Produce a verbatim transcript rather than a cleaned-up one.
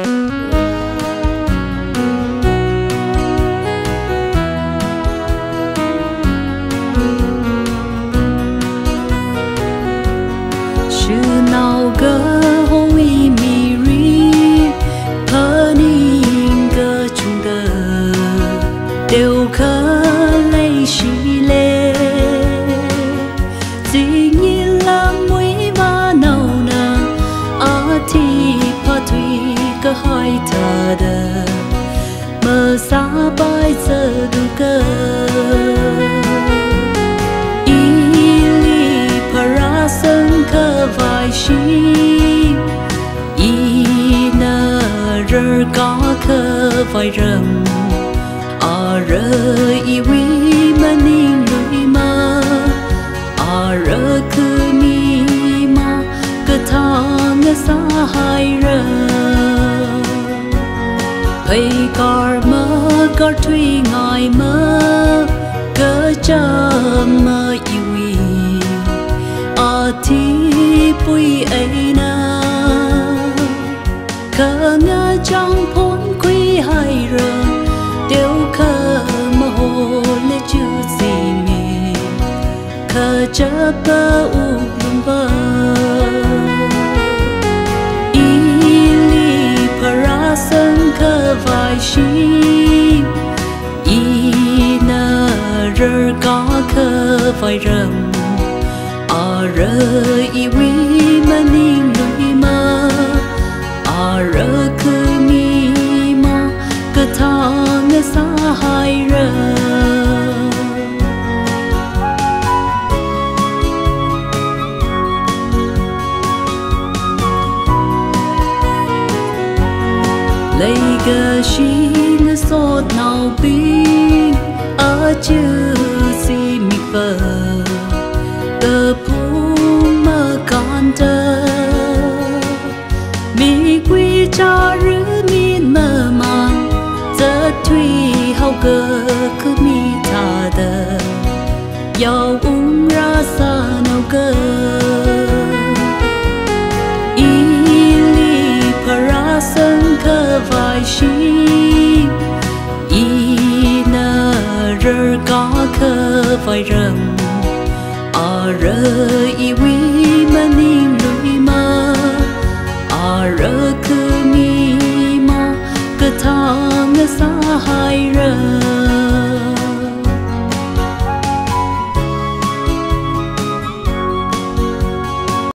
Shanao kahowui mirin panin cơ chung đời đều khơi lấy xí lệ chỉ như là mũi và nâu nà ở thì pha thủy cơ hỏi thờ đờ mơ xa bay giờ đủ cơ sân khơ vai shi ina rơ có khơ vai rầm à rơ i vi mà ninh lối mà à rơ cứ mi mà cứ thang xa hai rơ hay cor mơ cor thủy ngài mơ cơ cha mơ i vi thì bụi ấy na khờ ngơ trong phốn quý hai rờ đều khờ mà hồ lê chữ gì mì khờ chớ bơ u lung bơ y li para sân khờ vai shi y na rơ có khờ vai rầm rơ i vi mà ninh lối mà à rơ cứ mi mà cứ thang xa hai rơ lấy gờ xin sốt nào bin ở chữ si mi phờ cơ mi quy cha rứ mi mơ màng giờ thủy hậu cơ cứ mi thà đờ giàu ung ra xa nào cơ y li para sân khơ vai shi y na rơ có khơ vai rầm à rơ i vi